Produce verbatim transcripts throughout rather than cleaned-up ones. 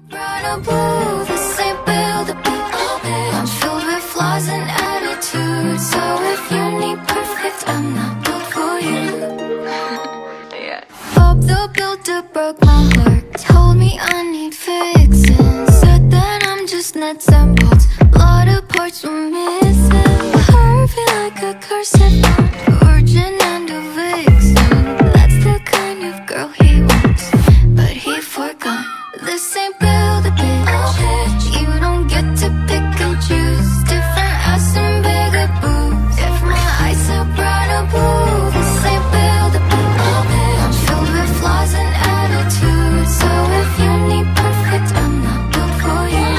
Brighter blue, this ain't built to be open. I'm filled with flaws and attitude, so if you need perfect, I'm not built for you. Yeah. Bob the Builder broke my heart, told me I need fixing, said that I'm just nuts and bolts, a lot of parts were missing. My heart feel like a curse if I'm a virgin and a vixen. That's the kind of girl he wants, but he forgot. This ain't built a bitch. You don't get to pick and choose. Different ass and bigger boobs. If my eyes are brighter blue, this ain't built a bitch. I'm filled with flaws and attitude, so if you need perfect, I'm not built for you.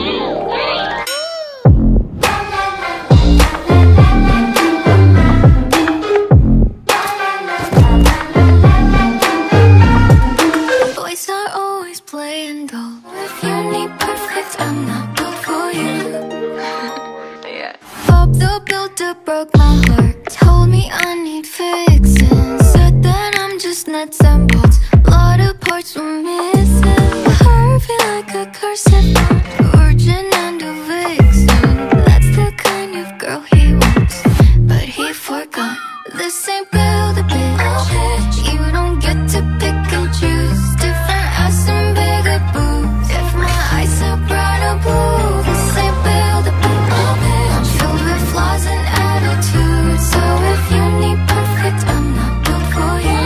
Boys are always playing dull. If you need perfect, I'm not built for you. Yeah. Bob the Builder broke my heart, told me I need fixing, said that I'm just nuts and bolts, a lot of parts were missing. My heart feel like a curse if I'm a virgin and a vixen. That's the kind of girl he wants, but he forgot. This ain't built a bitch. You don't get to pick and choose. Different ass and bigger boobs. If my eyes are brighter blue, this ain't built a bitch. I'm filled with flaws and attitude, so if you need perfect, I'm not built for you.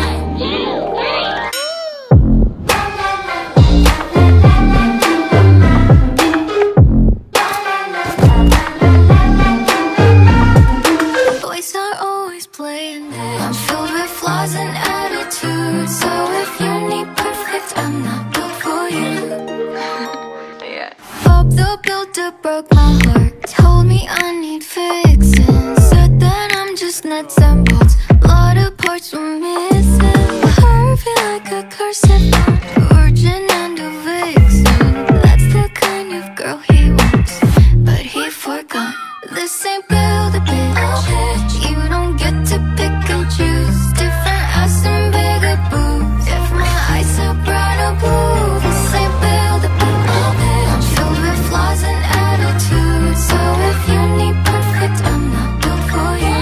Boys are always playing dead. I'm filled with flaws and attitude, so if you need perfect, I'm not built for you. Yeah. Bob the Builder broke my heart, told me I need fixing, said that I'm just nuts and bolts, a lot of parts were missing. My heart feel like a curse if I'm a virgin and a vixen. That's the kind of girl he wants, but he forgot. This ain't built a bitch. You don't get to pick and choose. Different ass and bigger boobs. If my eyes are brighter blue, this ain't built a bitch. I'm filled with flaws and attitude, so if you need perfect, I'm not built for you.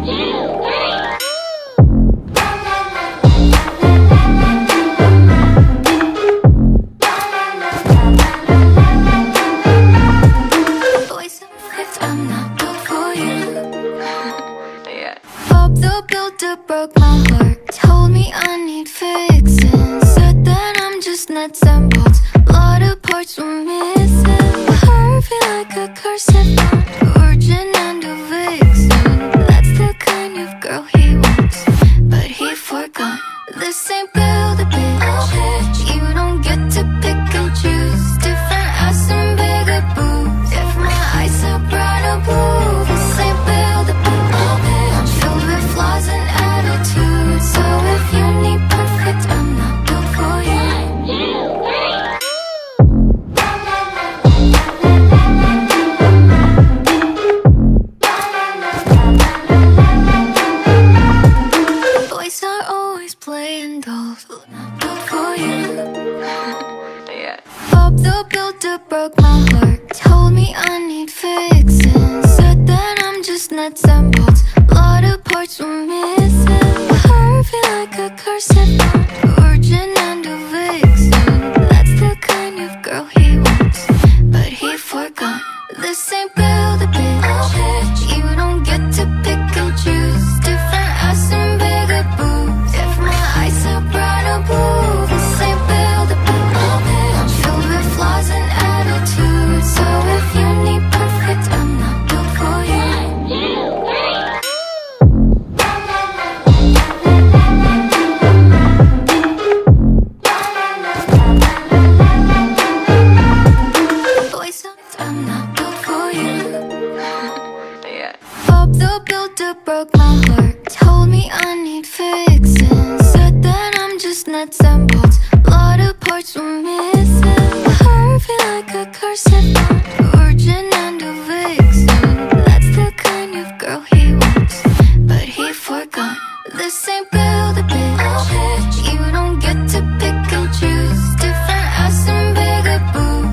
Boys are perfect, I'm not built for you. Yeah. Bob the Builder broke my heart, told me I need fixing, said that I'm just nuts and bolts, a lot of parts were missing. My heart feel like a curse if I'm a virgin and a vixen. That's the kind of girl he wants, but he forgot. This ain't built a bitch. You don't get to pick and choose. Different ass and bigger boobs. If my eyes are brighter blue, this ain't built a bitch. I'm filled with flaws and attitude, so if you need perfect, I'm not built for you. Boys are always playing dolls, not built for you. Yeah. Bob the Builder broke my heart, told me I need fixing, said that I'm just nuts and bolts, a lot of parts were missing. My heart feel like a curse if I'm a virgin and a vixen. That's the kind of girl he wants, but he forgot. This ain't built a bitch. You don't get to pick and choose. Different ass and bigger boobs. If my eyes are brighter blue, this ain't built a bitch. I'm filled with flaws and attitude, so if you need perfect, I'm not built for you. Boys, I'm not built for you. Yeah. Bob the Builder broke my heart, told me I need fixing, said that I'm just nuts and bolts, a lot of parts were missing. My heart feel like a curse if I'm a virgin and a vixen. That's the kind of girl he wants, but he forgot. This ain't built a bitch. You don't get to pick and choose. Different ass and bigger boobs.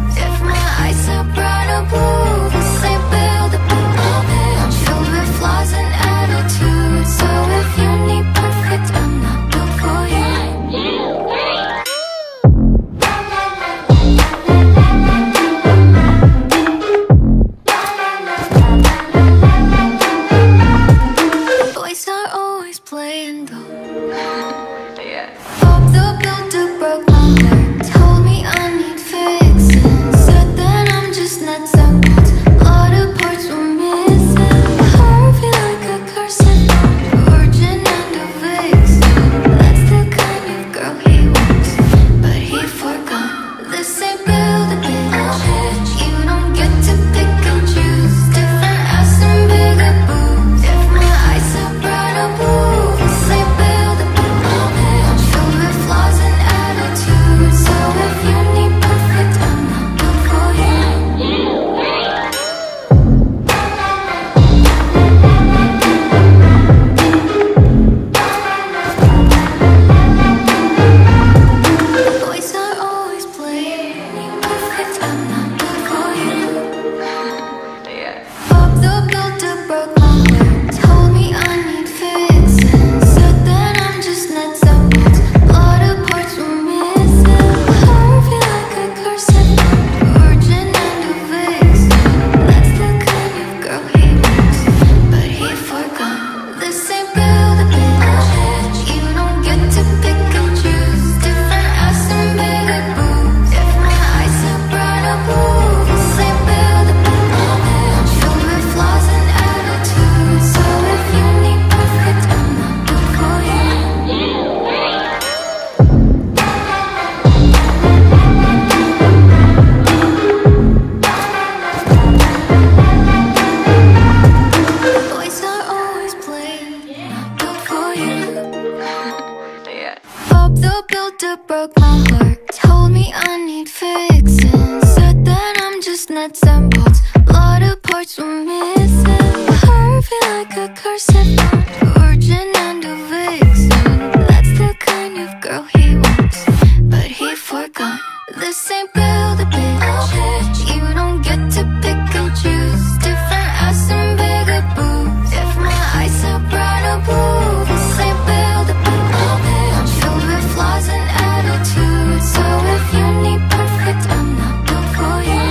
nuts and bolts. A lot of parts were missing. Heart feel like a curse if I'm virgin and a vixen. That's the kind of girl he wants, but he forgot. This ain't build a bitch. You don't get to pick and choose. Different ass and bigger boobs. If my eyes are brown or blue, this ain't build a bitch. I'm filled with flaws and attitudes. So if you need perfect, I'm not built for you.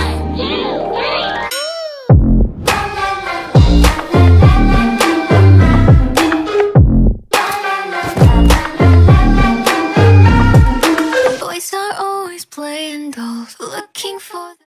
Boys are always playing dolls, looking for the